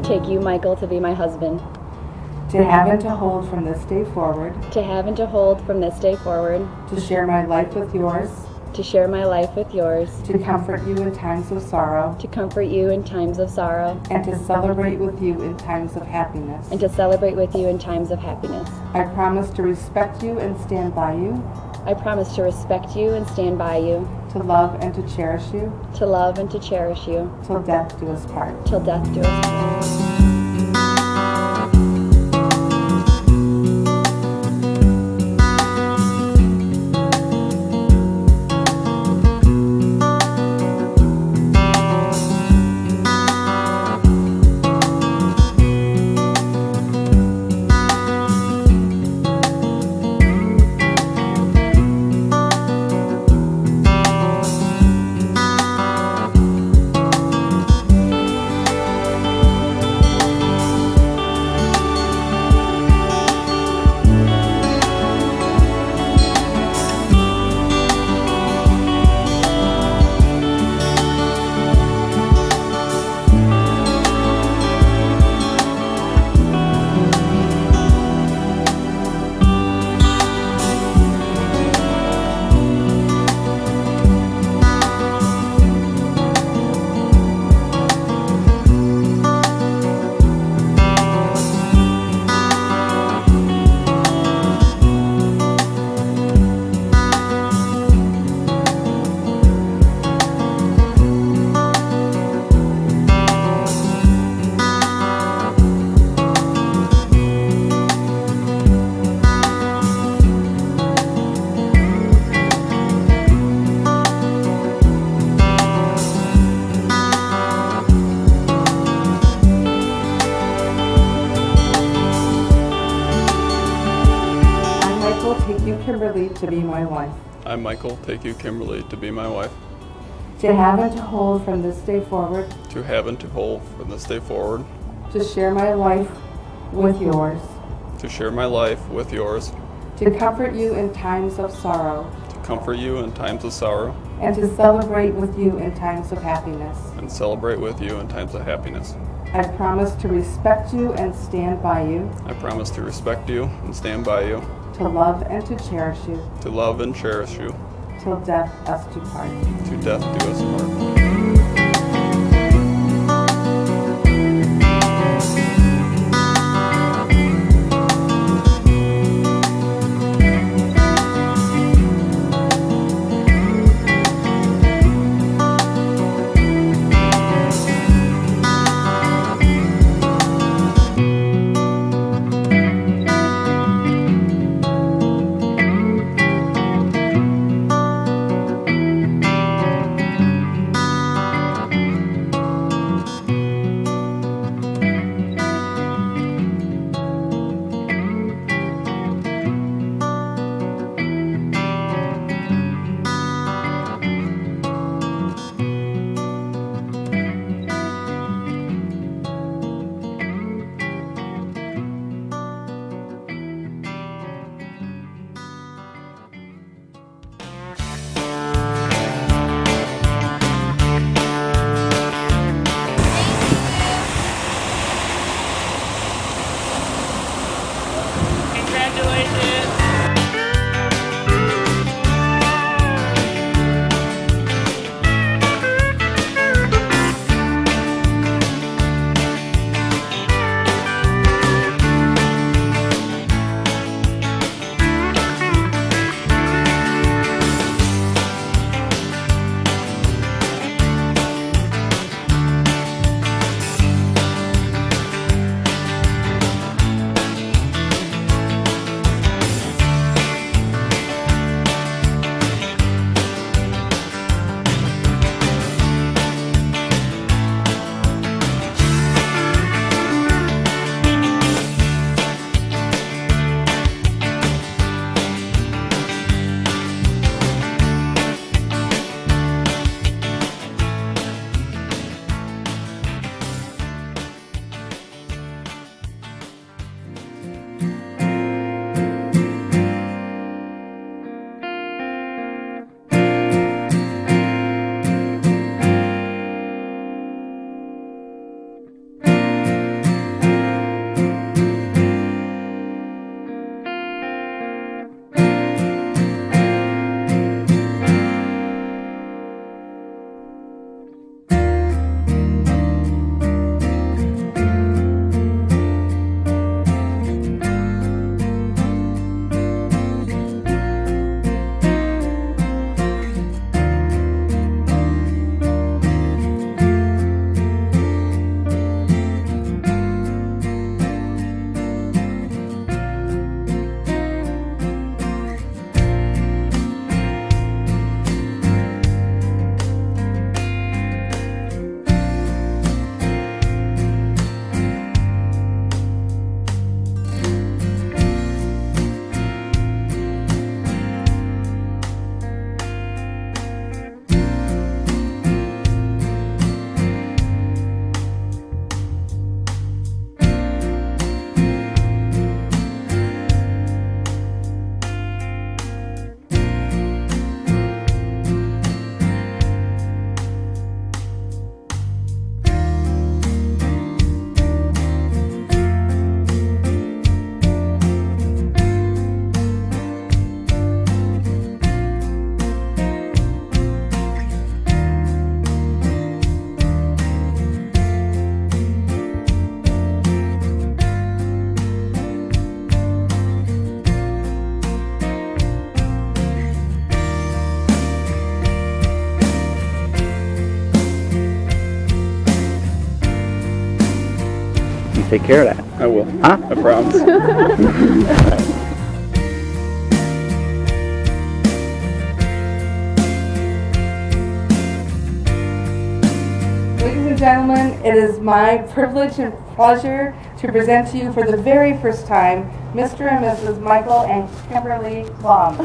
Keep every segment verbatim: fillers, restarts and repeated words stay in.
take you, Michael, to be my husband, to have and to hold from this day forward, to have and to hold from this day forward, to share my life with yours, to share my life with yours, to comfort you in times of sorrow, to comfort you in times of sorrow, and to celebrate with you in times of happiness. and to celebrate with you in times of happiness. I promise to respect you and stand by you, I promise to respect you and stand by you, to love and to cherish you, to love and to cherish you, till death do us part. till death do us part. Take you, Kimberly, to be my wife. I, Michael, take you, Kimberly, to be my wife, To have and to hold from this day forward, to have and to hold from this day forward, to share my life with yours, to share my life with yours, to comfort you in times of sorrow, to comfort you in times of sorrow, and to celebrate with you in times of happiness. and celebrate with you in times of happiness. I promise to respect you and stand by you, I promise to respect you and stand by you, to love and to cherish you, to love and cherish you, till death us do part. to death do us part. take care of that. I will. Huh? I promise. Ladies and gentlemen, it is my privilege and pleasure to present to you for the very first time Mister and Missus Michael and Kimberly Plum.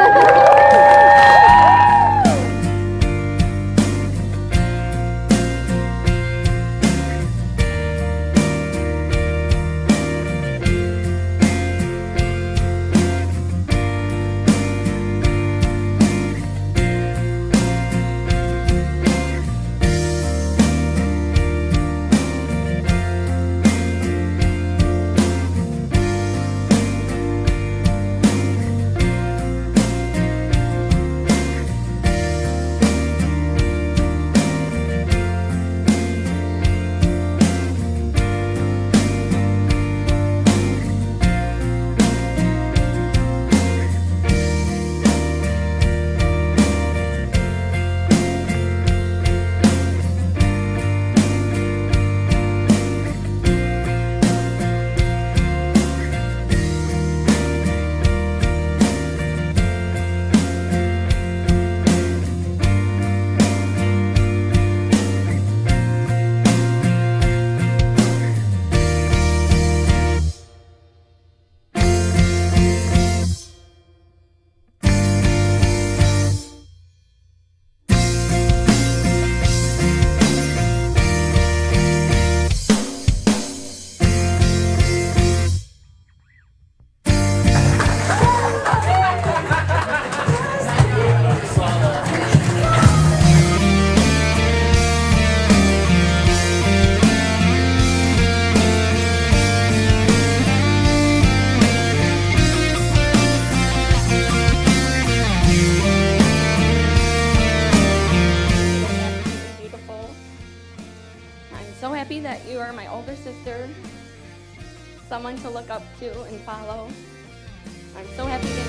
So happy that you are my older sister, someone to look up to and follow. I'm so happy that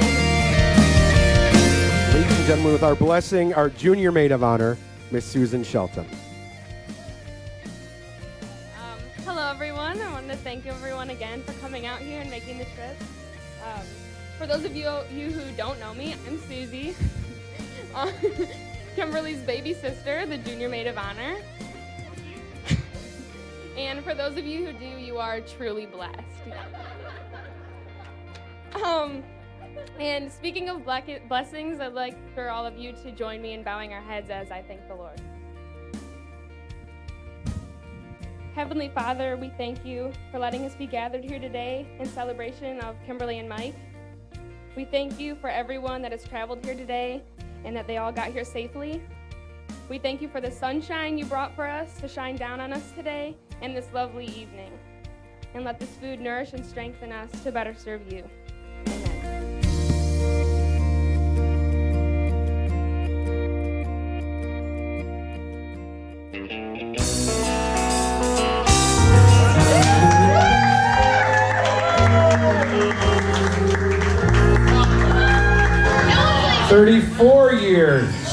you're Ladies and gentlemen, with our blessing, our junior maid of honor, Miss Susan Shelton. um, Hello everyone, I wanted to thank everyone again for coming out here and making the trip. Um, for those of you, you who don't know me, I'm Susie, uh, Kimberly's baby sister, the junior maid of honor. And for those of you who do, you are truly blessed. Um, and speaking of blessings, I'd like for all of you to join me in bowing our heads as I thank the Lord. Heavenly Father, we thank you for letting us be gathered here today in celebration of Kimberly and Mike. We thank you for everyone that has traveled here today and that they all got here safely. We thank you for the sunshine you brought for us to shine down on us today and this lovely evening. And let this food nourish and strengthen us to better serve you. Amen. thirty-four years.